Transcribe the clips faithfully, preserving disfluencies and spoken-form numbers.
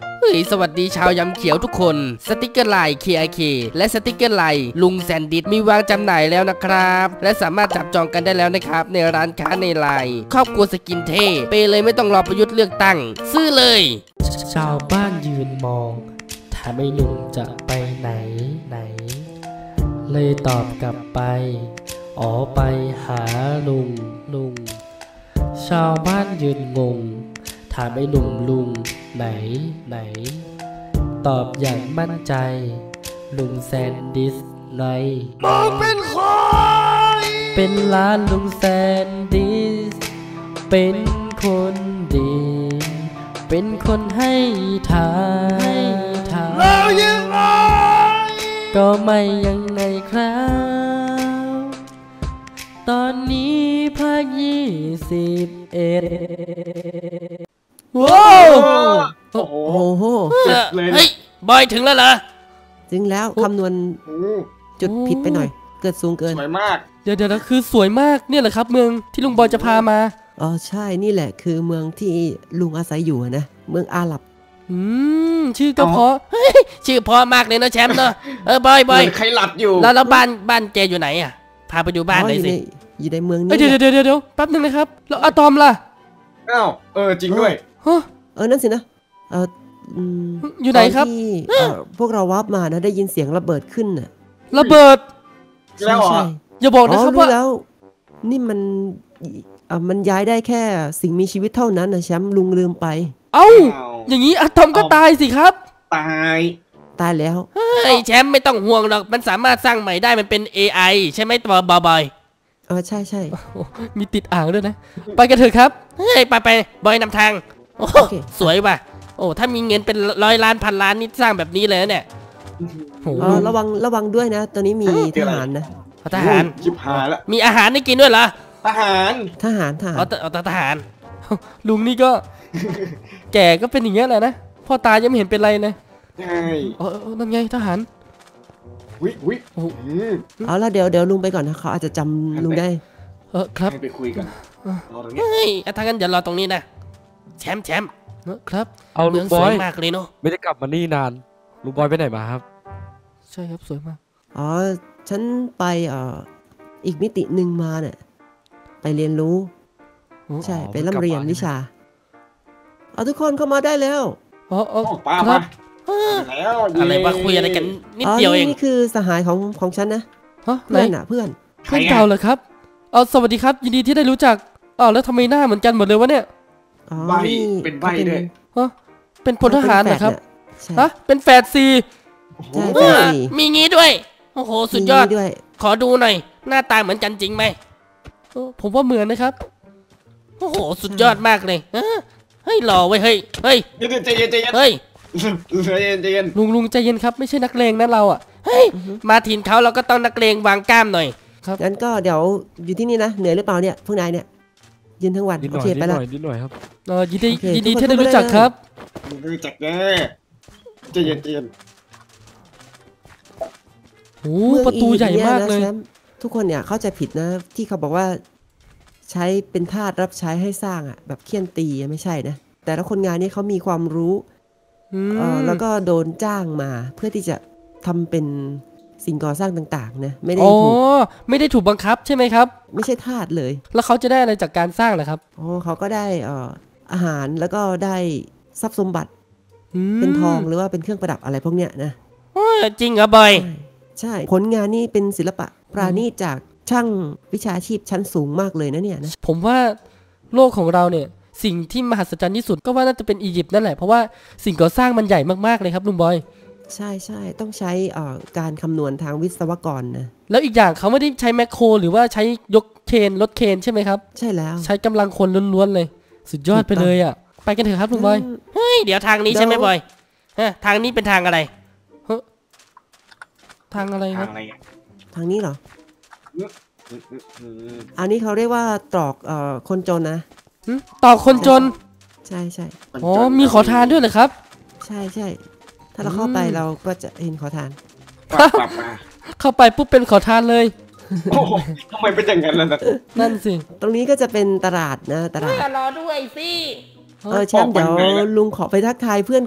เฮ้ยสวัสดีชาวยำเขียวทุกคนสติกเกอร์ไลน์ เค ไอ เค และสติกเกอร์ไลน์ลุงแซนดิสมีวางจำหน่ายแล้วนะครับและสามารถจับจองกันได้แล้วนะครับในร้านค้าในไลน์ครอบครัวสกินเท่ไปเลยไม่ต้องรอประยุทธ์เลือกตั้งซื้อเลยชาวบ้านยืนมองถ้าไม่ลุงจะไปไหนไหนเลยตอบกลับไปอ๋อไปหาลุงลุงชาวบ้านยืนงงถามไอ้หนุ่มลุงไหนไหนตอบอย่างมั่นใจลุงแซนดิสในมองเป็นคนเป็นร้านลุงแซนดิสเป็นคนดีเป็นคนให้ทานแล้วยังไงก็ไม่ยังไงครับตอนนี้ภาคยี่สิบเอ็ดว้าวโอ้โหเฮ้ยบอยถึงแล้วเหรอถึงแล้วคำนวณจุดผิดไปหน่อยเกิดสูงเกินสวยมากเดี๋ยวเดี๋ยวคือสวยมากเนี่ยเหรอครับเมืองที่ลุงบอยจะพามาอ๋อใช่นี่แหละคือเมืองที่ลุงอาศัยอยู่นะเมืองอาหรับอืมชื่อก็เพราะชื่อเพราะมากเลยนะแชมป์เนาะเออบอยบอยใครหลับอยู่แล้วแล้วบ้านบ้านแกอยู่ไหนอ่ะพาไปดูบ้านหน่อยสิอยู่ในเมืองนี้เดี๋ยวเดี๋ยวเดี๋ยวแป๊บนึงนะครับแล้วอะตอมล่ะอ้าวเออจริงด้วยเออนั่นสินะเอออยู่ไหนครับพวกเราวับมานะได้ยินเสียงระเบิดขึ้นน่ะระเบิดใช่ใช่อย่าบอกนะครับว่าแล้วนี่มันมันย้ายได้แค่สิ่งมีชีวิตเท่านั้นนะแชมป์ลุงลืมไปเอ้าอย่างนี้อะตอมก็ตายสิครับตายตายแล้วไอ้แชมป์ไม่ต้องห่วงหรอกมันสามารถสร้างใหม่ได้มันเป็น เอ ไอ ใช่ไหมตัวบอยเออใช่ใช่มีติดอ่างด้วยนะไปกันเถอะครับเฮ้ยไปไปบอยนำทางโอ้สวยว่ะโอ้ถ้ามีเงินเป็นร้อยล้านพันล้านนี่สร้างแบบนี้เลยเนี่ยโอ้ระวังระวังด้วยนะตอนนี้มีทหารนะทหารชิบหายแล้วมีอาหารให้กินด้วยเหรอทหารทหารทหารเอาแต่ทหารลุงนี่ก็แก่ก็เป็นอย่างเงี้ยแหละนะพ่อตายังไม่เห็นเป็นไรเลยใช่เออนั่นไงทหารวิวิเอาละเดี๋ยวเดี๋ยวลุงไปก่อนนะเขาอาจจะจำลุงได้เออครับไปคุยกันรอตรงนี้เฮ้ยถ้างั้นอย่ารอตรงนี้นะแชมป์แชมป์ครับเอาลุงบอยมากเลยเนาะไม่ได้กลับมานี่นานลุงบอยไปไหนมาครับใช่ครับสวยมากอ๋อฉันไปเอ่ออีกมิติหนึ่งมาเนี่ยไปเรียนรู้ใช่ไปร่ำเรียนวิชาเอาทุกคนเข้ามาได้แล้วอ๋ออ๋อครับอะไรมาคุยอะไรกันนิดเดียวเองนี่คือสหายของของฉันนะเพื่อนน่ะเพื่อนเพื่อนเก่าเหรอครับเอาสวัสดีครับยินดีที่ได้รู้จักอ๋อแล้วทำไมหน้าเหมือนกันหมดเลยวะเนี่ยใบเป็นใบด้วยฮะเป็นพลทหารเหรอครับฮะเป็นแฝดซีมีงี้ด้วยโอ้โหสุดยอดขอดูหน่อยหน้าตาเหมือนกันจริงไหมผมว่าเหมือนนะครับโอ้โหสุดยอดมากเลยเฮ้ยหล่อไว้เฮ้ยเฮ้ยใจเย็นใจเย็นเฮ้ยใจเย็นใจเย็นลุงลุงใจเย็นครับไม่ใช่นักเลงนะเราอ่ะเฮ้ยมาถิ่นเขาเราก็ต้องนักเลงวางกล้ามหน่อยครับงั้นก็เดี๋ยวอยู่ที่นี่นะเหนื่อยหรือเปล่าเนี่ยพวกนายเนี่ยยืนทั้งวันโอเคไปแล้วนิดหน่อยครับเออยินดียินดีที่ได้รู้จักครับรู้จักแน่ใจเย็นใจเย็นโอ้ประตูใหญ่มากเลยทุกคนเนี่ยเข้าใจผิดนะที่เขาบอกว่าใช้เป็นทาสรับใช้ให้สร้างอ่ะแบบเคี่ยนตีไม่ใช่นะแต่ละคนงานนี้เขามีความรู้แล้วก็โดนจ้างมาเพื่อที่จะทำเป็นสิ่งก่อสร้างต่างๆนะไม่ได้ถูกไม่ได้ถูกบังคับใช่ไหมครับไม่ใช่ทาสเลยแล้วเขาจะได้อะไรจากการสร้างเหรอครับอ๋อเขาก็ได้อาหารแล้วก็ได้ทรัพย์สมบัติเป็นทองหรือว่าเป็นเครื่องประดับอะไรพวกเนี้ยนะจริงเหรอบอยใช่ผลงานนี่เป็นศิลปะปราณีตจากช่างวิชาชีพชั้นสูงมากเลยนะเนี่ยนะผมว่าโลกของเราเนี่ยสิ่งที่มหัศจรรย์ที่สุดก็ว่าน่าจะเป็นอียิปต์นั่นแหละเพราะว่าสิ่งก่อสร้างมันใหญ่มากๆเลยครับลุงบอยใช่ใช่ต้องใช้การคำนวณทางวิศวกรนะแล้วอีกอย่างเขาไม่ได้ใช้แมคโครหรือว่าใช้ยกเคนรถเคนใช่ไหมครับใช่แล้วใช้กำลังคนล้วนๆเลยสุดยอดไปเลยอ่ะไปกันเถอะครับลุงบอยเฮ้ยเดี๋ยวทางนี้ใช่ไหมบอยทางนี้เป็นทางอะไรเฮ้ทางอะไรครับทางนี้เหรออันนี้เขาเรียกว่าตรอกคนจนนะตรอกคนจนใช่ใช่อ๋อมีขอทานด้วยเหรอครับใช่ใช่ถ้าเราเข้าไปเราก็จะเห็นขอทานเข้าไปปุ๊บเป็นขอทานเลยทำไมเป็นอย่างนั้นล่ะนั่นสิตรงนี้ก็จะเป็นตลาดนะตลาดรอด้วยสิเออแชมป์เดี๋ยวลุงขอไปทักทายเพื่อน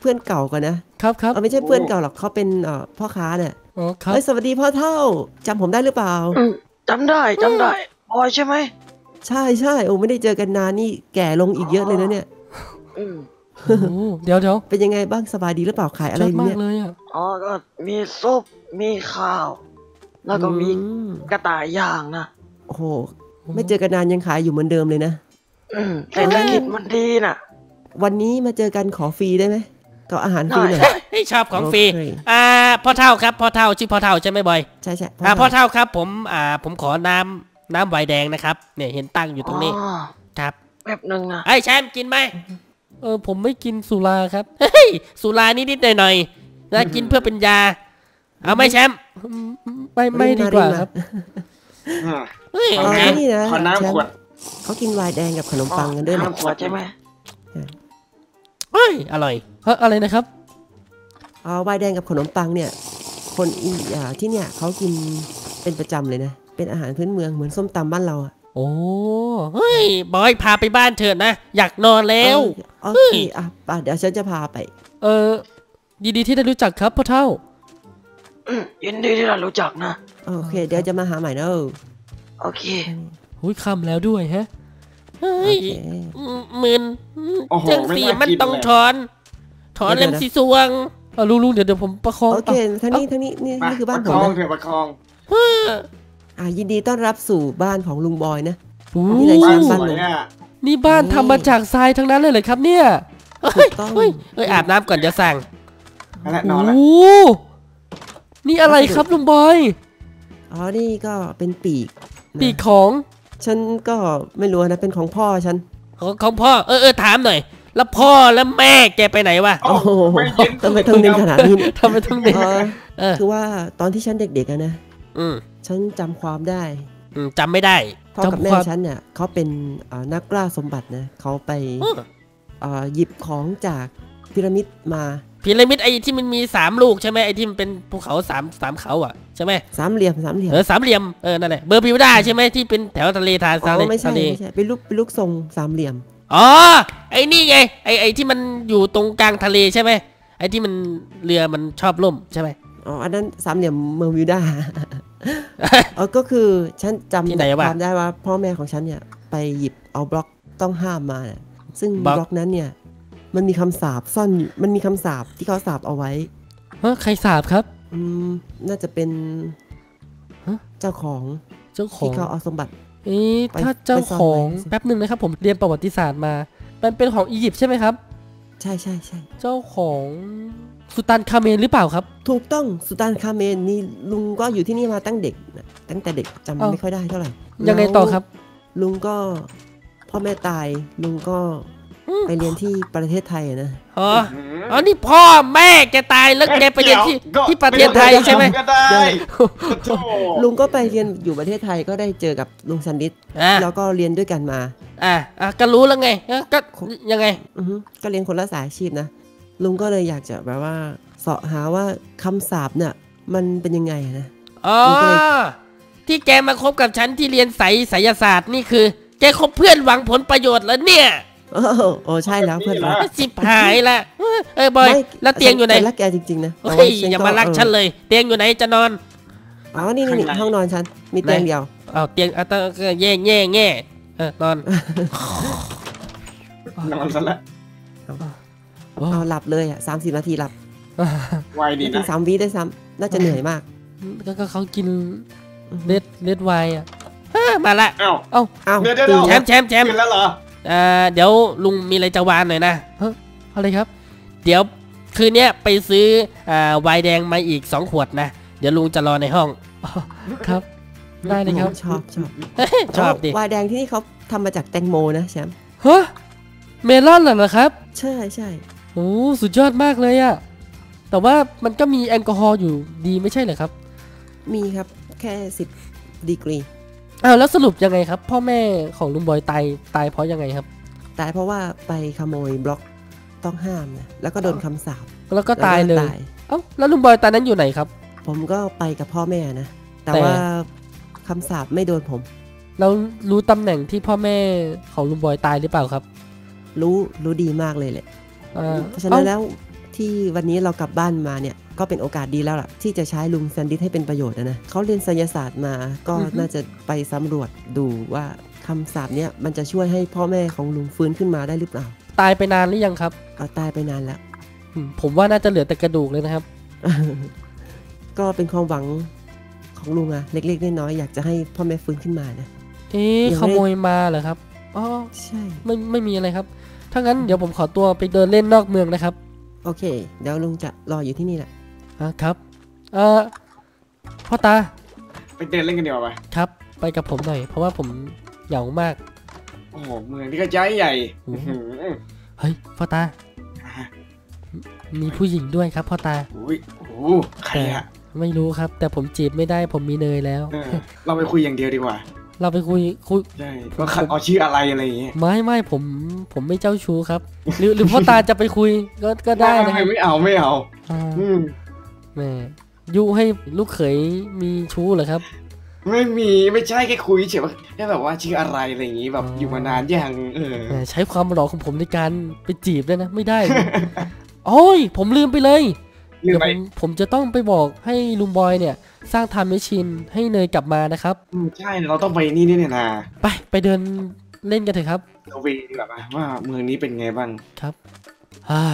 พื่อนเก่ากันนะครับครับเออไม่ใช่เพื่อนเก่าหรอกเขาเป็นเอ่อพ่อค้าเนี่ยอ๋อครับเฮ้ยสวัสดีพ่อเท่าจำผมได้หรือเปล่าอืมจำได้จำได้บอยใช่ไหมใช่ใช่โอ้ไม่ได้เจอกันนานนี่แก่ลงอีกเยอะเลยนะเนี่ยอืมโอ้เดี๋ยวเดี๋ยวเป็นยังไงบ้างสบายดีหรือเปล่าขายอะไรเยอะมาเนี่กยเลยอ่ะอ๋อก็มีซุปมีข้าว แล้วก็มีอืมกระต่ายย่างนะโอ้โหไม่เจอกันนานยังขายอยู่เหมือนเดิมเลยนะอืมเศรษฐกิจมันดีน่ะวันนี้มาเจอกันขอฟรีได้ไหมก็อาหารฟรีหน่อยได้เฮ้ยชอบของฟรีโอเคอ่าพ่อเท่าครับพ่อเท่าชื่อพ่อเท่าใช่ไหมบอยใช่ใช่อ่าพ่อเท่าครับผมอ่าผมขอน้ำน้ำไวน์แดงนะครับเนี่ยเห็นตั้งอยู่ตรงนี้อ๋อครับแป๊บหนึ่งนะไอ้แชมป์กินไหมเออผมไม่กินสุราครับเฮ้ยสุรานิดนิดหน่อยหน่อยๆนะกินเพื่อเป็นยา เอาไหมแชมป์ไม่ไม่ดีกว่าครับอ่าเฮ้ยอ๋โออเคนี่นะขอน้ำขวดเขากินไวน์แดงกับขนมปังกันด้วยนะน้ำขวดใช่ไหมเฮ้ยอร่อยเฮ้ยอะไรนะครับอ๋อไวน์แดงกับขนมปังเนี่ย คนอีอ่าที่เนี่ยเขากินเป็นประจำเลยนะ เป็นอาหารพื้นเมืองเหมือนส้มตำบ้านเราอะโอ้เฮ้ยบอยพาไปบ้านเถิดนะอยากนอนแล้วโอเคอ่ะป่ะเดี๋ยวฉันจะพาไปเออยินดีที่ได้รู้จักครับพ่อเท่าอืมยินดีที่เรารู้จักนะโอเค เดี๋ยวจะมาหาใหม่นะเออโอเคหุยคำแล้วด้วยฮะเฮ้โอย เคหมื่นโอ้โหเจังไม่สีน่ามันกินต้องเลยถอน ถอนเดี๋เล่ยวมนะสีสวงเอาลุงลุงเดี๋ยวเดี๋ยวผมประคองโอเคาทั้งนี้ทั้งนี้นี่มานี่คือบ้านประผคมองนะเถอะประคองเฮ้ออ่ายินดีต้อนรับสู่บ้านของลุงบอยนะโอ้นี่เลยบ้านแชสมป์วยอ่ะนี่บ้านทำมาจากทรายทั้งนั้นเลยเหรอครับเนี่ยถูเฮ้ยกต้องเฮ้ยเฮ้ยอาบน้ำก่อนจะสั่งนั่นแหละนโอ้อนแล้วนี่อะไรครับลุงบอยอ๋อนี่ก็เป็นปีกนะปีกของฉันก็ไม่รู้นะเป็นของพ่อฉันของของพ่อเออเออถามหน่อย แล้วพ่อแล้วแม่แกไปไหนวะโอ้โหไม่เย็นทำไมต้องเน้นขนาดนี้เนี่ยทำไมต้องเด็กเออเออคือว่าตอนที่ฉันเด็กๆอะนะอืมฉันจำความได้อืมจำไม่ได้พ่อกับแม่จำความฉันเนี่ยเขาเป็นอ่านักล่าสมบัตินะเขาไปอืมอ่าหยิบของจากพีระมิดมาพีระมิดไอ้ที่มันมีสามลูกใช่ไหมไอ้ที่มันเป็นภูเขาสามสามเขาอ่ะใช่ไหมสามเหลี่ยมสามเหลี่ยมเออสามเหลี่ยมเออนั่นแหละเบอร์บิวดาใช่ไหมที่เป็นแถวทะเลทานอ๋ทะเลอไม่ใช่ทะเลไม่ใช่เป็นลูกเป็นลูกทรงสามเหลี่ยมอ๋อไอ้นี่ไงไอ้ไอ้ที่มันอยู่ตรงกลางทะเลใช่ไหมไอ้ที่มันเรือมันชอบล่มใช่ไหมอ๋ออันนั้นสามเหลี่ยมเมอร์มิว ดา เออก็คือฉันจำที่ไหนวะความได้ว่าพ่อแม่ของฉันเนี่ยไปหยิบเอาบล็อกต้องห้ามมาน่ะซึ่งบล็อกบล็อกนั้นเนี่ยมันมีคำสาปซ่อนอยู่มันมีคำสาปที่เขาสาปเอาไว้เฮ้ยใครสาบครับอืมน่าจะเป็นฮะเจ้าของเจ้าขอที่งเขาเอาสมบัติเอ๊ะไปถ้าเจ้าไปซ่อนของไว้แป๊บหนึ่งนะครับผมเรียนประวัติศาสตร์มา มันเป็นของอียิปต์ใช่ไหมครับใช่ใช่ใช่เจ้าของสุตันคาเมนหรือเปล่าครับถูกต้องสุตานคาเมนนี่ลุงก็อยู่ที่นี่มาตั้งเด็กนะตั้งแต่เด็กจำเอ้าไม่ค่อยได้เท่าไหร่ยังไงต่อครับแล้วลุงก็พ่อแม่ตายลุงก็อืมไปเรียนที่ประเทศไทยอะนะอ๋ออ๋อนี่พ่อแม่แกตายแล้วแกไปเรียนที่ก็ที่ประเทศไทยใช่ไหมก็ได้โธ่ลุงก็ไปเรียนอยู่ประเทศไทยก็ได้เจอกับลุงซันดิสอ่าแล้วก็เรียนด้วยกันมาอ่าอ่ะก็รู้แล้วไงเอ้อก็ยังไงอือฮึก็เรียนคนละสายอาชีพนะลุงก็เลยอยากจะแบบว่าเสาะหาว่าคำสาปเนี่ยมันเป็นยังไงนะอ๋อผมก็เลยที่แกมาคบกับฉันที่เรียนไสยไสยศาสตร์นี่คือ แกคบเพื่อนหวังผลประโยชน์แล้วเนี่ยโอ้โหโอ้ใช่แล้วเพื่อนรักสิบหายละเอ้ยเอ้ยบอยไม่แล้วเตียงอยู่ไหนฉัรักแกจริงๆนะแต่เฮ้ว่าย ฉันอย่าก็มารักฉันเออเลย เตียงอยู่ไหนจะนอนอ๋อนี่นี่นี่ห้องนอนฉันมีเตียงเดียวเอาเตียงเอาเตียงแย่แย่แง่เออนอนนอนซะละโอ้เอาหลับเลยอ่ะสามสิบนาทีหลับไวดีไม่ถึนะงสามวิได้ซ้ำน่าจะเหนื่อยมากก็ก็เขากินเลดเลดไวน์อ่ะเอ้ยมาละเอ้าเอ้าอ้าวเดี๋ยวเดี๋ยวตื่นแชมป์แชมป์แชมป์กินแล้วเหรอเอ่อเดี๋ยวลุงมีอะไรจะวานหน่อยนะเฮ้ยอะไรครับ เดี๋ยวคืนเนี้ยไปซื้ออ่าไวน์แดงมาอีกสองขวดนะ เดี๋ยวลุงจะรอในห้องอ๋อครับ ได้เลยครับชอบชอบชอบดิวายแดงที่นี่เขาทำมาจากแตงโมนะแชมป์ฮะเมลอนเหรอครับใช่ใช่โอ้สุดยอดมากเลยอะแต่ว่ามันก็มีแอลกอฮอล์อยู่ดีไม่ใช่เหรอครับมีครับแค่สิบดีกรีอ้าวแล้วสรุปยังไงครับ พ่อแม่ของลุงบอยตายตายเพราะยังไงครับตายเพราะว่าไปขโมยบล็อกต้องห้ามนะแล้วก็โดนคำสาปแล้วก็ตายเลยแวก็เอ้าแล้วลุงบอยตอนนั้นอยู่ไหนครับผมก็ไปกับพ่อแม่นะ แต่แต่ว่าคำสาปไม่โดนผมเรารู้ตำแหน่งที่พ่อแม่ของลุงบอยตายหรือเปล่าครับรู้รู้ดีมากเลยแหละอ่าเพราะฉะนั้นแล้วที่วันนี้เรากลับบ้านมาเนี่ยก็เป็นโอกาสดีแล้วล่ะที่จะใช้ลุงแซนดิสให้เป็นประโยชน์นะเขาเรียนไสยศาสตร์มาก็น่าจะไปสำรวจดูว่าคำสาปเนี้ยมันจะช่วยให้พ่อแม่ของลุงฟื้นขึ้นมาได้หรือเปล่าตายไปนานหรือยังครับเอาตายไปนานแล้วผมว่าน่าจะเหลือแต่กระดูกเลยนะครับก็เป็นความหวังของลุงอะเล็กๆน้อยๆอยากจะให้พ่อแม่ฟื้นขึ้นมานะเอ๊ะขโมยมาเหรอครับอ๋อใช่ไม่ไม่มีอะไรครับถ้างั้นเดี๋ยวผมขอตัวไปเดินเล่นนอกเมืองนะครับโอเคเดี๋ยวลุงจะรออยู่ที่นี่แหละครับเออพ่อตาไปเดินเล่นกันเดี๋ยวไปครับไปกับผมหน่อยเพราะว่าผมเหงามากโอ้โหเมืองนี่ก็ใหญ่ใหญ่เฮ้ยพ่อตามีผู้หญิงด้วยครับพ่อตาอุ้ยโอ้ใครอะไม่รู้ครับแต่ผมจีบไม่ได้ผมมีเนยแล้วเราไปคุยอย่างเดียวดีกว่าเราไปคุยคุยใช่ว่าเอาชื่ออะไรอะไรอย่างเงี้ยไม่ไม่ผมผมไม่เจ้าชู้ครับหรือหรือพ่อตาจะไปคุยก็ก็ได้นะไม่ไม่เอาไม่เอาแม่ยุให้ลูกเขยมีชู้เหรอครับไม่มีไม่ใช่แค่คุยเฉยว่าแค่แบบว่าชื่ออะไรอะไรอย่างงี้แบบอยู่มานานยังเออใช้ความหล่อของผมในการไปจีบได้นะไม่ได้โอ้ยผมลืมไปเลยเดี๋ยวผมผมจะต้องไปบอกให้ลุงบอยเนี่ยสร้างไทม์แมชชีนให้เนยกลับมานะครับอืมใช่เราต้องไปนี่นี่เนี่ยนะไปไปเดินเล่นกันเถอะครับเราไปดีกว่าว่าเมืองนี้เป็นไงบ้างครับไอ้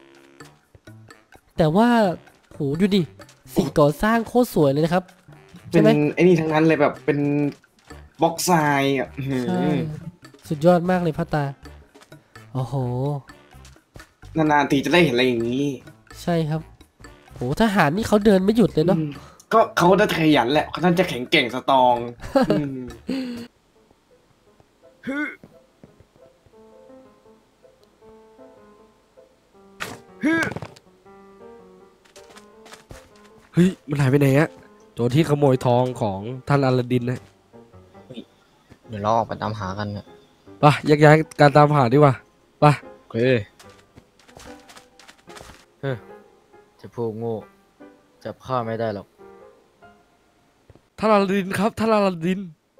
แต่ว่าโหดูดิสิ่งก่อสร้างโคตรสวยเลยนะครับเป็นไอ้นี่ทั้งนั้นเลยแบบเป็นบล็อกทรายอ่ะสุดยอดมากเลยพ่อตาโอ้โหนานๆทีจะได้เห็นอะไรอย่างนี้ใช่ครับโหทหารนี่เขาเดินไม่หยุดเลยเนาะก็เขาจะขยันแหละเขาท่านจะแข็งเก่งสตรองเฮ้ยมันหายไปไหนอะโจรที่ขโมยทองของท่านอลาดินนะเดี๋ยวเราออกไปตามหากันนะไปแยกย้ายการตามหาดีกว่าไปโอเคเฮ้ยจะพวกโง่จับข้าไม่ได้หรอกท่านอลาดินครับท่านอลาดิน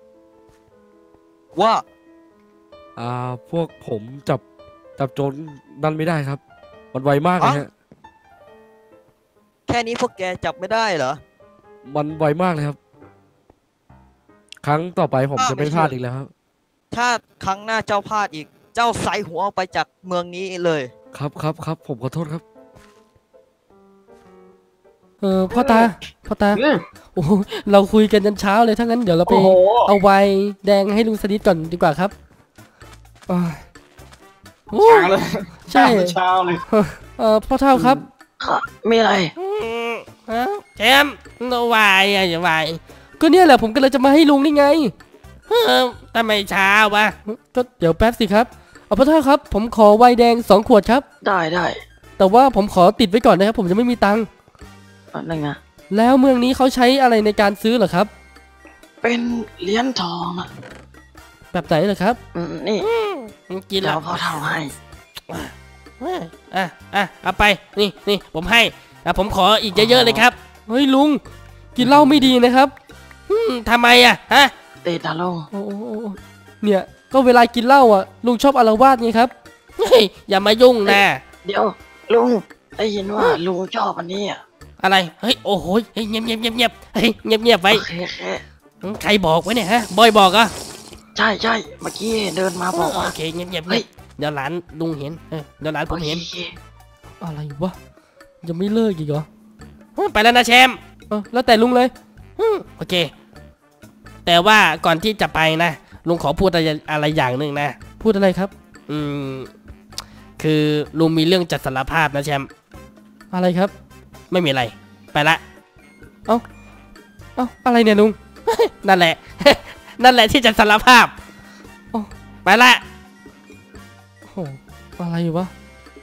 ว่าอ่าพวกผมจับจับโจรนั่นไม่ได้ครับมันไวมากเลยฮะแค่นี้พวกแกจับไม่ได้เหรอมันไวมากเลยครับครั้งต่อไปผมจะไม่พลาดอีกแล้วครับถ้าครั้งหน้าเจ้าพลาดอีกเจ้าใส่หัวออกไปจากเมืองนี้เลยครับครับครับผมขอโทษครับเออพ่อตาพ่อตาโอ้เราคุยกันจนเช้าเลยถ้างั้นเดี๋ยวเราไปเอาไวน์แดงให้ลุงสนิทก่อนดีกว่าครับเช้าเลยใช่เช้าเลยเออพ่อเท่าครับมีอะไรแจมวายอย่าวายก็เนี่ยแหละผมก็เลยจะมาให้ลุงนี่ไงทำไมเช้าวะก็เดี๋ยวแป๊บสิครับเอาพ่อเท่าครับผมขอไวน์แดงสองขวดครับได้ได้แต่ว่าผมขอติดไว้ก่อนนะครับผมจะไม่มีตังค์นั่นไงแล้วเมืองนี้เขาใช้อะไรในการซื้อเหรอครับเป็นเหรียญทองอะแบบไหนเหรอครับนี่กินแล้วพ่อทำให้อ่ะอ่ะเอาไปนี่นี่ผมให้อ่ะผมขออีกเยอะๆเลยครับเฮ้ยลุงกินเหล้าไม่ดีนะครับทำไมอ่ะฮะเตตาลุงเนี่ยก็เวลากินเหล้าอ่ะลุงชอบอาละวาดไงครับเฮ้ยอย่ามายุ่งนะเดี๋ยวลุงได้ยินว่าลุงชอบอันนี้อ่ะอะไรเฮ้ยโอ้โหเฮ้ยเงียบเงียบเงียบเงียบเฮ้ยเงียบเงียบไว้ใครบอกไว้เนี่ยฮะบอยบอกอ่ะใช่ใช่เมื่อกี้เดินมาบอกว่าโอเคเงียบเงียบเเดี๋ยวหลานลุงเห็นเดี๋ยวหลานผมเห็นอะไรวะยังไม่เลิกอีกเหรอไปแล้วนะแชมป์แล้วแต่ลุงเลยโอเคแต่ว่าก่อนที่จะไปนะลุงขอพูดอะไรอะไรอย่างหนึ่งนะพูดอะไรครับอืมคือลุงมีเรื่องจะสารภาพนะแชมป์อะไรครับไม่มีอะไรไปละเอ้าเอ้าอะไรเนี่ยลุงนั่นแหละนั่นแหละที่จะสารภาพไปละโอ้อะไรวะ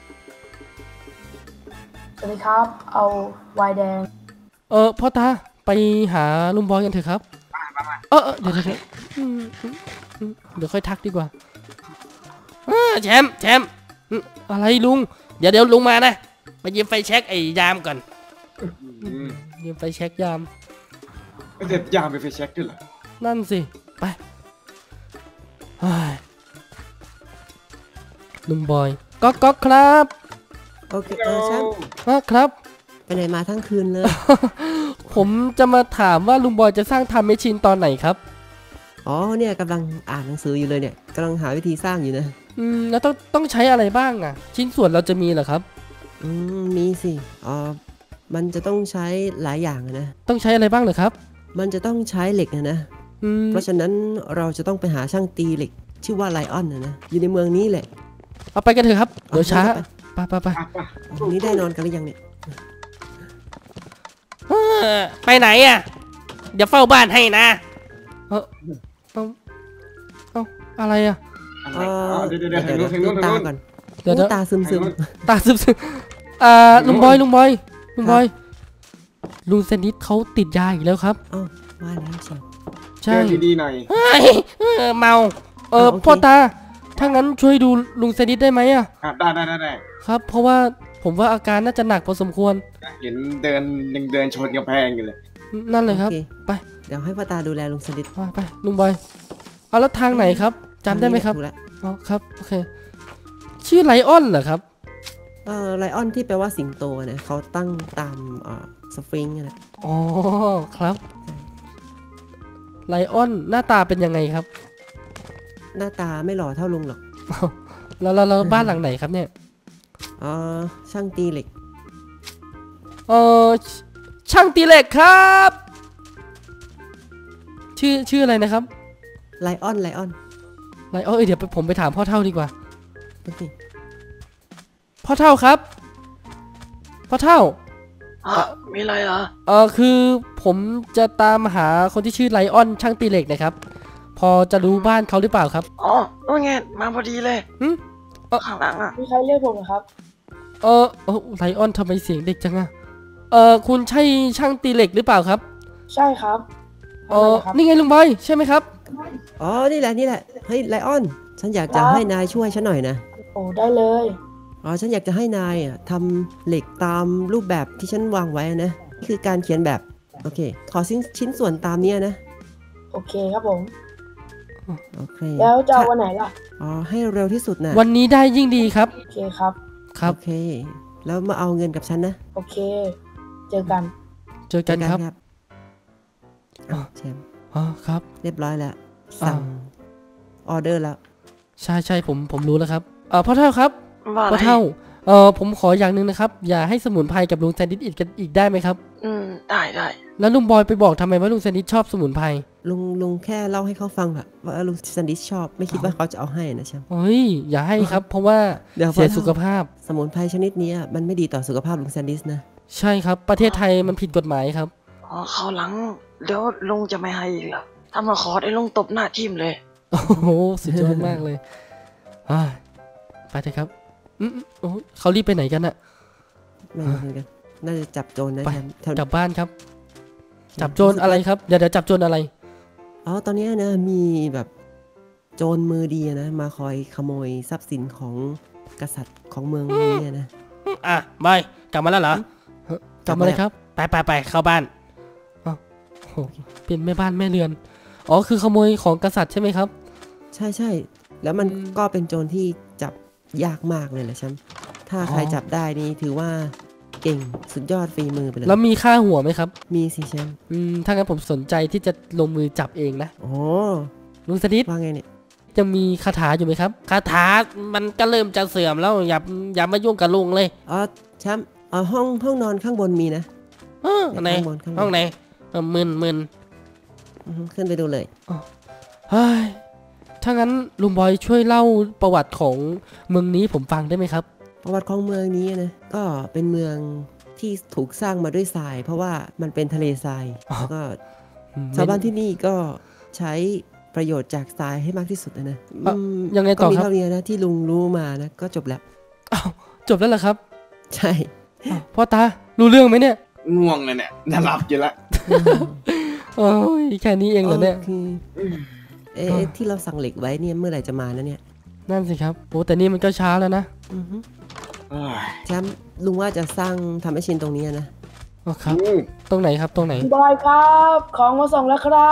สวัสดีครับเอาไวน์แดงเออพ่อตาไปหาลุงบอยกันเถอะครับเออเดี๋ยวเดี๋ยวเดี๋ยวค่อยทักดีกว่าแชมป์แชมป์อะไรลุงเดี๋ยวเดี๋ยวลุงมานะมายืมไฟแช็กไอ้ยามก่อนยืมไฟแช็กยามเด็ดยามไปไฟแช็กด้วยเหรอนั่นสิไปลุงบอยก๊อกก๊อกครับโอเคเออแชมป์อ่ะครับไปไหนมาทั้งคืนเลยผมจะมาถามว่าลุงบอยจะสร้างทำแมชชีนตอนไหนครับอ๋อเนี่ยกำลังอ่านหนังสืออยู่เลยเนี่ยกำลังหาวิธีสร้างอยู่นะอืมแล้วต้องต้องใช้อะไรบ้างอ่ะ ชิ้นส่วนเราจะมีเหรอครับอืมมีสิอ๋อมันจะต้องใช้หลายอย่างอะนะต้องใช้อะไรบ้างเหรอครับมันจะต้องใช้เหล็กนะนะอืมเพราะฉะนั้นเราจะต้องไปหาช่างตีเหล็ก ชื่อว่าไลออนนะนะอยู่ในเมืองนี้แหละเอาไปกันเถอะครับเดี๋ยวช้าไปไปไปไปอ่ะไปวันนี้ได้นอนกันหรือยังเนี่ยเออไปไหนอ่ะเดี๋ยวเฝ้าบ้านให้นะเออเอาเอาอะไรอ่ะอะไรเออ๋ออเดี๋ยวเดี๋ยวเดี๋เดี๋ยยว วเดี๋ยวทางดูนู้นทางตานู้นก่อนเดี๋ยวเดี๋ยวโอ้ตาซึมซึมตาซึมซึมอ่าลุงบอยลุงบอยลุงบอยลุงเซนดิสเขาติดยาอีกแล้วครับอ้าวว่าแล้วเชียวใช่เจอดีๆหน่อยเฮ้ยเออเมาเอออ่าโอเคพ่อตาถ้างั้นช่วยดูลุงเซนดิสได้ไหมอ่ะอ่ะได้ได้ได้ได้ครับ เพราะว่าผมว่าอาการน่าจะหนักพอสมควรเห็นเดินยังเดินชนกำแพงอยู่เลยนั่นเลยครับโอเคไปเดี๋ยวให้พ่อตาดูแลลุงสนิทไปไปลุงบอยเอาแล้วทางไหนครับจำได้ไหมครับถูกแล้วอ๋อครับโอเคชื่อไลออนเหรอครับเออไลออนที่แปลว่าสิงโตนะเขาตั้งตามเอ่อสฟิงค์นะอ๋อครับไลออนหน้าตาเป็นยังไงครับหน้าตาไม่หล่อเท่าลุงหรอกแล้วแล้วแล้วบ้านหลังไหนครับเนี่ยเออช่างตีเหล็กเออชช่างตีเหล็กครับ ชื่อชื่ออะไรนะครับไลออนไลออนไลออนเอ้ยเดี๋ยวไปผมไปถามพ่อเท่าดีกว่าโอเคพ่อเท่าครับพ่อเท่าอ่ะมีอะไรเหรอเออคือผมจะตามหาคนที่ชื่อไลออนช่างตีเหล็กนะครับ พอจะรู้บ้านเขาหรือเปล่าครับอ๋อนู่นไงมาพอดีเลยหึเอ่อข้างหลังอ่ะมีใครเรียกผมเหรอครับเออเออไลออนทำไมเสียงเด็กจังอะเออคุณใช่ช่างตีเหล็กหรือเปล่าครับใช่ครับเออทำไมครับนี่ไงลุงบอยใช่ไหมครับอ๋อนี่แหละนี่แหละเฮ้ยไลออนฉันอยากจะครับให้นายช่วยฉันหน่อยนะโอ้ได้เลยอ๋อฉันอยากจะให้นายอ่ะทำเหล็กตามรูปแบบที่ฉันวางไว้นะนี่คือการเขียนแบบโอเค ขอชิ้นชิ้นส่วนตามเนี้ยนะโอเคครับผมโอเคแล้วจะเอาวันไหนล่ะอ๋อให้เร็วที่สุดนะวันนี้ได้ยิ่งดีครับโอเคครับครับโอเค แล้วมาเอาเงินกับฉันนะโอเค เจอกันเจอกันครับอ้าวแชมป์อ๋อครับเรียบร้อยแล้ว สั่งออเดอร์แล้วใช่ใช่ผมผมรู้แล้วครับเออพ่อเท่าครับว่าอะพ่อไรเท่าเออผมขออย่างหนึ่งนะครับ อย่าให้สมุนไพรกับลุงแซนดิสอีกกันอีกได้ไหมครับอืมได้ได้แล้วลุงบอยไปบอกทำไมว่าลุงแซนดิสชอบสมุนไพรลุงลุงแค่เล่าให้เขาฟังแบบว่าลุงซันดิสชอบ ไม่คิดว่าเขาจะเอาให้นะแชมป์เฮ้ยอย่าให้ครับ เพราะว่าเดี๋ยวเสียพ่อเท่าสุขภาพสมุนไพรชนิดนี้อะมันไม่ดีต่อสุขภาพลุงซันดิสนะใช่ครับ ประเทศไทยมันผิดกฎหมายครับอ๋อเขาวหลังเดี๋ยวลุงจะไม่ให้อีกแล้วถ้ามาขอได้ลุงตบหน้าทิ่มเลยโอ้โหสุดยอดมากเลยอ่าไปเถอะครับอืมอืมโอ้โหเขารีบไปไหนกันอะไม่รู้เหมือนกันน่าจะจับโจรนะไปแชมป์แถวกลับบ้านครับ จับโจรอะไรครับเดี๋ยวเดี๋ยวจับโจรอะไรอ๋อตอนเนี้ยนะมีแบบโจรมือดีอะนะมาคอยขโมยทรัพย์สินของกษัตริย์ของเมืองนี้อะนะอ่ะบอยกลับมาแล้วเหรอเฮ้ยกลับมาเลยครับ ไปไปไปเข้าบ้านอ้าวโอ้โหเป็นแม่บ้านแม่เรือน อ๋อคือขโมยของกษัตริย์ใช่ไหมครับใช่ใช่แล้วมันอืมก็เป็นโจรที่จับยากมากเลยแหละแชมป์ถ้าอ๋อใครจับได้นี่ถือว่าเก่งสุดยอดฝีมือไปเลยแล้วมีค่าหัวไหมครับมีสิแชมป์อืมถ้างั้นผมสนใจที่จะลงมือจับเองนะโอ้ลุงสนิทว่าไงเนี่ยยังมีคาถาอยู่ไหมครับ คาถา มันก็เริ่มจะเสื่อมแล้วอย่าอย่ามายุ่งกับลุงเลยอ๋อแชมป์อ๋อห้องห้องนอนข้างบนมีนะเออไหนข้างบนข้างบนห้องไหนเออมึนมึนอือฮึขึ้นไปดูเลยเฮ้ยถ้างั้นลุงบอยช่วยเล่าประวัติของเมืองนี้ผมฟังได้ไหมครับประวัติของเมืองนี้นะก็เป็นเมืองที่ถูกสร้างมาด้วยทราย เพราะว่ามันเป็นทะเลทรายอ๋อแล้วก็อืมชาวบ้านที่นี่ก็ใช้ประโยชน์จากทรายให้มากที่สุดนะนะอ่ะอืมยังไงต่อก็มีครับเท่านี้นะที่ลุงรู้มานะก็จบแล้วอ้าวจบแล้วเหรอครับใช่อ้าวพ่อตารู้เรื่องไหมเนี่ยง่วงเลยเนี่ยน่าหลับอยู่ละโอ้ยแค่นี้เองเหรอเนี่ยโอคเอ๊ะเอ๊ะที่เราสั่งเหล็กไว้เนี่ยเมื่อไหร่จะมานะเนี่ยนั่นสิครับโอ้แต่นี่มันก็ช้าแล้วนะอือฮึเอ้ยแชมป์ลุงว่าจะสร้างทำให้ชินตรงนี้นะอ๋อครับอู้ตรงไหนครับตรงไหนบอยครับ ของมาส่งแล้วครับ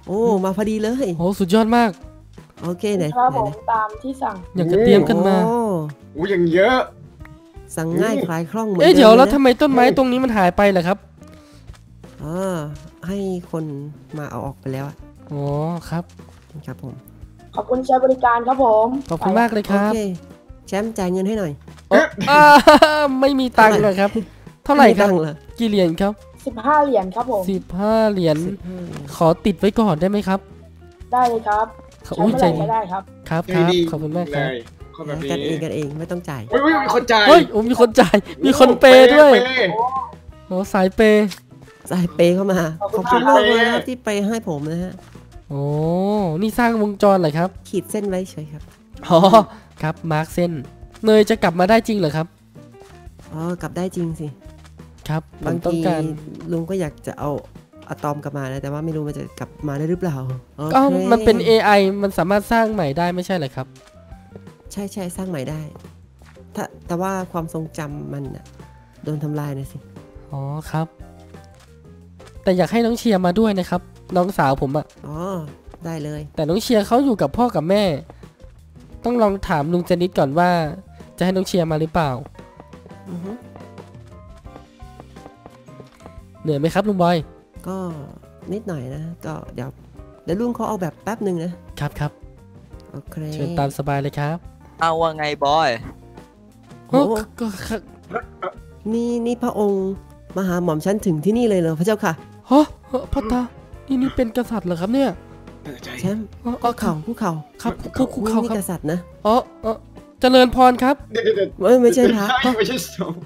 โอ้มาพอดีเลยโอ้สุดยอดมากโอเคไหนครับไหนผมไหนตามที่สั่งอยากจะเตรียมกันมาโอ้อู้ยังเยอะสั่งง่ายคลายคล่องเหมือนเอ๊ะเดิมเดี๋ยวเลแล้วยทำนะไมต้นไม้ตรงนี้มันหายไปเหรอครับอ๋อให้คนมาเอาออกไปแล้วอะอ๋อครับครับผมขอบคุณใช้บริการครับผมขอบคุณมากเลยคโอรับเคแชมป์จ่ายเงินให้หน่อยอ่าไม่มีตังค์เลยครับ เท่าไหร่ครับม่ตั้งเหรอกี่เหรียญครับสิบห้าเหรียญครับผมสิบห้าเหรียญสิบห้าเหรียญขอติดไว้ก่อนได้ไหมครับได้เลยครับขอใช้อุ้ยเมื่อใจไหร่ดีก็ได้ครับครับใจครับดีขอบคุณมากครับเลยคนแบบนี้กันเองกันเองไม่ต้องจ่ายเฮ้ยเฮ้ยมีคนจ่ายเฮ้ยโอ้มีคนจ่าย มีคนเปย์ด้วยเปย์โอ้สายเปย์สายเปย์เข้ามาขอบขคุอบณคุณมากมากเลยนะครับที่ไปให้ผมนะฮะโอ้นี่สร้างวงจรเหรอครับขีดเส้นไว้เฉยครับอ๋อครับมาร์คเส้นเนยจะกลับมาได้จริงเหรอครับอ๋อกลับได้จริงสิครับผบาม งต้องทีการลุงก็อยากจะเอาอะตอมกลับมานะแต่ว่าไม่รู้มันจะกลับมาได้หรือเปล่าโอก็คมันเป็น เอ ไอ มันสามารถสร้างใหม่ได้ไม่ใช่เหรอครับใช่ใช่สร้างใหม่ได้ถ้าแต่ว่าความทรงจำมันน่ะโดนทำลายนะสิอ๋อครับ แต่อยากให้น้องเชียร์มาด้วยนะครับ น้องสาวผมอะอ๋อได้เลยแต่น้องเชียร์เขาอยู่กับพ่อกับแม่ ต้องลองถามลุงเจนิดก่อนว่า จะให้น้องเชียร์มาหรือเปล่าอือฮึเหนื่อยไหมครับลุงบอยก็นิดหน่อยนะ ก็เดี๋ยวเดี๋ยวลุงเขาเอาแบบแป๊บหนึ่งนะครับครับโอเคเชิญตามสบายเลยครับเอาว่าไงบอยโอ้โอ้ก็ก็นี่นี่พระองค์มาหาหม่อมฉันถึงที่นี่เลยเหรอพระเจ้าค่ะฮะฮะพ่อตานี่นี่เป็นกษัตริย์เหรอครับเนี่ยเออใจแชมป์อ๋ออ๋อเข่าผู้เข่าครับคุกคุกนี่เขานี่คกรับษัตริย์นะอ๋ออ๋อเจริญพรครับเดี๋ยวเดี๋ยวเดี๋ยวเอ้ยไม่ใช่พระไม่ใช่สงฆ์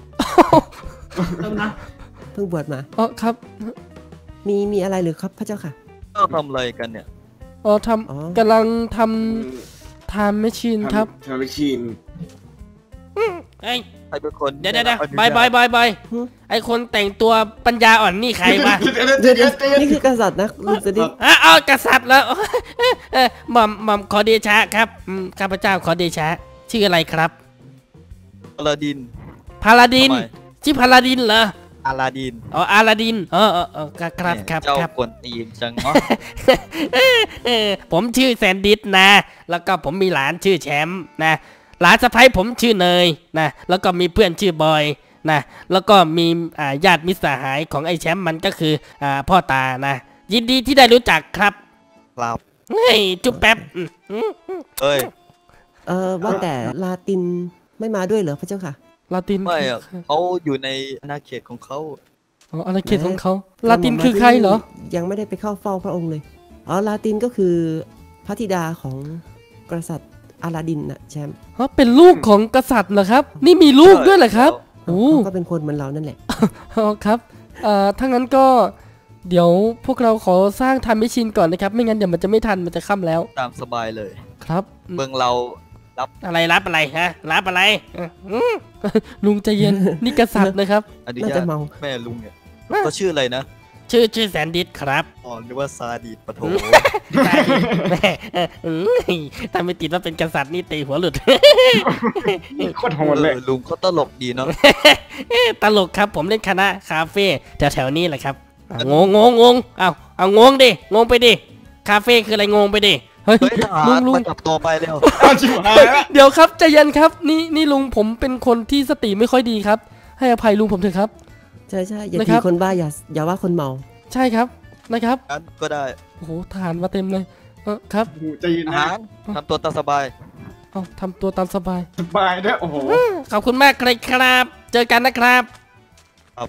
เพิ่งบวชมาอ๋อครับมีมีอะไรหรือครับพระเจ้าค่ะก็ทำอะไรกันเนี่ยอ๋อทอ๋อำกำลังทำไทม์แมชชีนครับทำไปชินเอ้ยใครเป็นคนเดี๋ยวเดี๋ยวเดี๋ยวอนุญบายบายบายบายหึไอคนแต่งตัวปัญญาอ่อนนี่ใครวะเดี๋ยวเดี๋ยวเดี๋ยวเดี๋ยวนี่คือกษัตริย์นะลุงจะได้อ่ะเอากษัตริย์แล้ว เอ่อหม่อมหม่อมขอเดชะครับอืมข้าพเจ้าขอเดชะ ชื่ออะไรครับอาลาดินพาลาดินทำไมชื่อพาลาดินเหรออาลาดินอ๋ออาลาดินเออเออเออครับครับเจ้าครับกวนตีนจังเนาะเออผมชื่อแซนดิสนะ แล้วก็ผมมีหลานชื่อแชมป์นะ หลานสะใภ้ผมชื่อเนยนะ แล้วก็มีเพื่อนชื่อบอยนะ แล้วก็มีอ่าญาติมิตรสหายของไอ้แชมป์มันก็คืออ่าพ่อตานะ ยินดีที่ได้รู้จักครับครับเฮ้ยจุ๊บแป๊บอืมอืมเอ้ยเออว่าแต่ลาตินไม่มาด้วยเหรอพระเจ้าค่ะลาตินไม่อะเขาอยู่ในอาณาเขตของเขาอ๋ออาณาเขตของเขาลาตินคือใครเหรอยังไม่ได้ไปเข้าเฝ้าพระองค์เลยอ๋อลาตินก็คือพระธิดาของกษัตริย์อาลาดินนะแชมป์อ๋อเป็นลูกของกษัตริย์เหรอครับ นี่มีลูกด้วยเหรอครับโอ้เขาก็เป็นคนเหมือนเรานั่นแหละอ๋อครับเอ่อถ้างั้นก็เดี๋ยวพวกเราขอสร้างทันไม่ชินก่อนนะครับ ไม่งั้นเดี๋ยวมันจะไม่ทันมันจะค่ำแล้วตามสบายเลยครับเมืองเราอะไรรับอะไรฮะรับอะไรเอ่ออืมลุงใจเย็น นี่กษัตริย์นะครับอนุน่าญาจะตเมาแม่ลุงเนี่ยเขาชื่ออะไรนะชื่อชื่อแซนดิสครับอ๋อนึกว่าซาดีดปะโถใช่แม่เอ่ออืมถ้าไม่ติดว่าเป็นกษัตริย์นี่ตีหัวหลุดโคตรโหดเลยออลุงเขาตลกดีเนาะตลกครับผมเล่นคณะคาเฟ่แถวๆนี้แหละครับอ่ะงงงงงงเอาเอางงดิงงไปดิคาเฟ่คืออะไรงงไปดิเฮ้ยเฮ้ยทหาลุรงลุงมาจับตัวไปเร็วอ้าวชิบหายแล้วเดี๋ยวครับใจเย็นครับ นี่นี่ลุงผมเป็นคนที่สติไม่ค่อยดีครับ ให้อภัยลุงผมเถอะครับใช่ใช่อย่านะคทีรับคนบ้าอย่าอย่าว่าคนเมาใช่ครับนะครับงั้นก็ได้โอ้โหทหารมาเต็มเลยเออครับโอ้โหใจเย็นทนะหารทำตัวตามสบายเอาทำตัวตามสบายสบายด้วยโอ้โหขอบคุณมากเลยครับ เจอกันนะครับครับ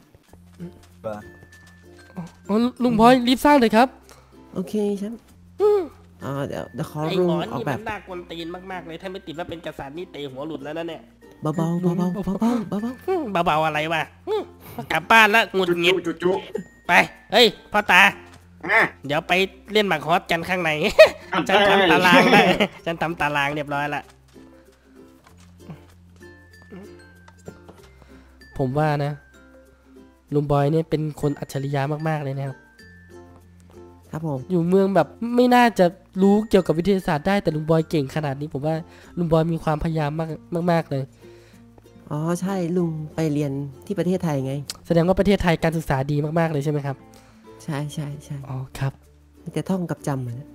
อ๋อลุงบอยรีบสร้างเลยครับโอเคแชมป์อ่าเดี๋ยวเดี๋ยวขอไอ้ลุหงมอออกนี่แบมับนน่ากวนตีนมากๆเลยถ้าไม่ติดว่าเป็นกษัตริย์นี่เตะหัวหลุดแล้วนะเนี่ยเบาๆเบาๆเบาๆเบาๆเบาอืมเบาๆอะไรวะอืมกลับบ้านแล้วหงุดจุหงิดจุจุไปเฮ้ยพ่อตาอ่ะเดี๋ยวไปเล่นหมากฮอตกันข้างในอ่ะฉันทำตารางได้ ฉันทำตารางเรียบร้อยละผมว่านะลุงบอยเนี่ยเป็นคนอัจฉริยะมากๆเลยนะครับๆครับผมอยู่เมืองแบบไม่น่าจะรู้เกี่ยวกับวิทยาศาสตร์ได้แต่ลุงบอยเก่งขนาดนี้ผมว่าลุงบอยมีความพยายามมากมากๆเลยอ๋อใช่ลุงไปเรียนที่ประเทศไทยไงแสดงว่าประเทศไทยการศึกษาดีมากๆเลยใช่ไหมครับใช่ใช่ใช่อ๋อครับมีแต่ท่องกับจำอะนะ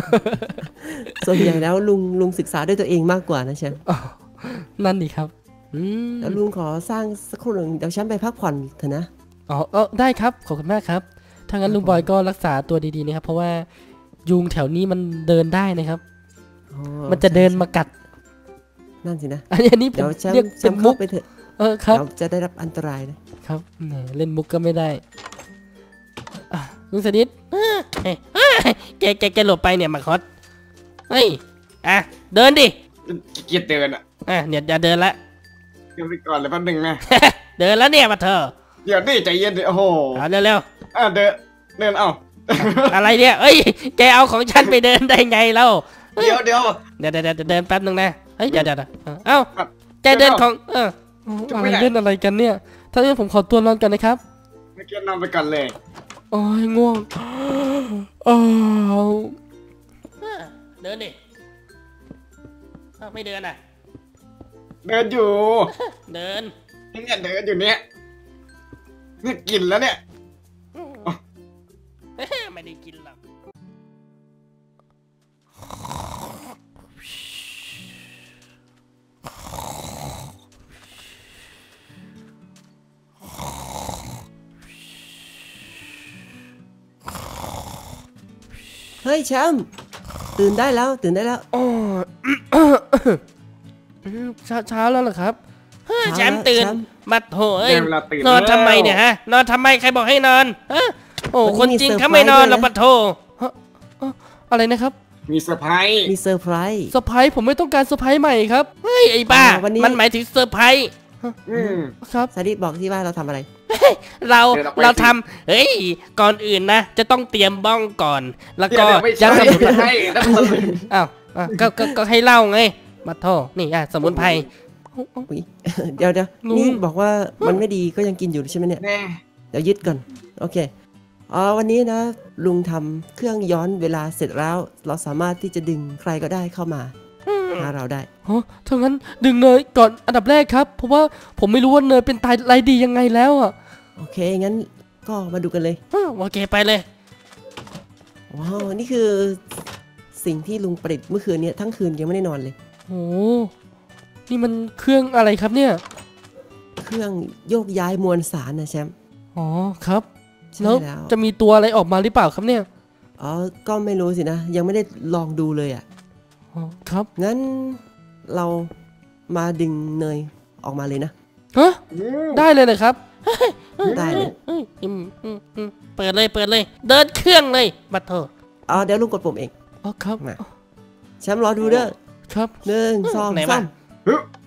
ส่วนใหญ่แล้วลุงลุงศึกษาด้วยตัวเองมากกว่านะแชมป์อ๋อนั่นดีครับอืมแล้วลุงขอสร้างสักครู่หนึ่งเดี๋ยวฉันไปพักผ่อนเถอะนะอ๋อเออได้ครับขอบคุณมากครับถ้างั้นลุงบอยก็รักษาตัวดีๆนะครับเพราะว่ายุงแถวนี้มันเดินได้นะครับอ๋อมันจะเดินมากัดนั่นสินะอันนี้อันนี้ผเดี๋ยมวฉันเรียกฉัเป็น นเข้ามุกไปเถอะเออครับเราจะได้รับอันตรายนะครับแหมเล่นมุกก็ไม่ได้อ่ะลุงสนิทเอ้ยเอ้ยเอ้ยแกแกแกหลบไปเนี่ยมาคอสเฮ้ยอ่ะเดินดิเกียดเดินอ่ะอ่ะเนี่ยอย่าเดินละเดี๋ยวไปก่อนเลยแป๊บนึงนะเดินแล้วเนี่ยมาเธอเดี๋ยวดิใจเย็นดิโอ้โหเอาเร็วอ่ะเดินเดินเอ้าๆอะไรเนี่ยเอ้ยแกเอาของฉันไปเดินได้ไงเล่าเดี๋ยวเดี๋ยวเดี๋ยวเดี๋ยวเดี๋ยวเดินแป๊บนึงนะเฮ้ยเดี๋ยวเดี๋ยวเดี๋ยวเอ้าครับแกเดินของเออโอ้จะอะไปไรไหนเล่นอะไรกันเนี่ยถ้าอย่างนั้นผมขอตัวนอนกันนะครับเมื่อกี้นำไปก่อนเลยโอ้ยง่วงอ้าวเดินดิอ้าวไม่เดินอ่ะเดินอยู่เดินเนี่ยเดินอยู่เนี่ยเนี่ยกินแล้วเนี่ยไม่ได้กินหรอกเฮ้ยแชมป์ตื่นได้แล้วตื่นได้แล้วโอ้เช้าเช้าแล้วเหรอครับเฮ้ยแชเช้ามป์ตื่นแชมป์มาโถเอ้ยได้เวลาตื่นนอนแล้วทำไมเนี่ยฮะนอนทำไมใครบอกให้นอนฮะโอ้วันนี้คนจริงมีเซอร์เขาไม่นอนไพรส์หรอกด้วยนะปะโถฮะเอ้ออะไรนะครับมีเซอร์ไพรส์มีเซอร์ไพรส์เซอร์ไพรส์ผมไม่ต้องการเซอร์ไพรส์ใหม่ครับเฮ้ยไอ้บ้าอ่าวันนี้มันหมายถึงเซอร์ไพรส์อืมครับสาดิษบอกที่ว่าเราทำอะไรเราเดินออกไปเราสิทำเฮ้ยก่อนอื่นนะ จะต้องเตรียมบ้องก่อน แล้วเดี๋ยก็วเดี๋ยวไม่ยัใช่ดสมุนไม่ใช่นั่นมันอ้าวอ่ะก็ก็ก็ให้เล่าไงมาโทนี่อ่ะสมุนไพรอุ๊ย เดี๋ยวเดี๋ยวลุงนี่บอกว่ามันไม่ดีก็ยังกินอยู่ใช่ไหมเนี่ยแน่เดี๋ยวยึดก่อน โอเค อ๋อ วันนี้นะ ลุงทำเครื่องย้อนเวลาเสร็จแล้ว เราสามารถที่จะดึงใครก็ได้เข้ามาหาเราได้ฮะถ้างั้นดึงเนยก่อนอันดับแรกครับ เพราะว่าผมไม่รู้ว่าเนยเป็นตายไรดียังไงแล้วอ่ะโอเค งั้นก็มาดูกันเลยอ้าวโอเคไปเลยว้าว นี่คือสิ่งที่ลุงประดิษฐ์เมื่อคืนนี้ทั้งคืนยังไม่ได้นอนเลยโอ้นี่มันเครื่องอะไรครับเนี่ยเครื่องโยกย้ายมวลสารนะแชมป์อ๋อครับใช่แล้วแล้วจะมีตัวอะไรออกมาหรือเปล่าครับเนี่ยอ๋อ ก็ไม่รู้สินะ ยังไม่ได้ลองดูเลยอ่ะอ๋อครับงั้นเรามาดึงเนยออกมาเลยนะฮะได้เลยนะครับได้เลยเอ้ยอืมอืมอืมเปิดเลยเปิดเลย เดินเครื่องเลยบัตเถอะอ๋อ เดี๋ยวลุงกดปุ่มเองอ๋อครับมา แชมป์รอดูเด้อครับหนึ่งสองไหนวะสามฮึบ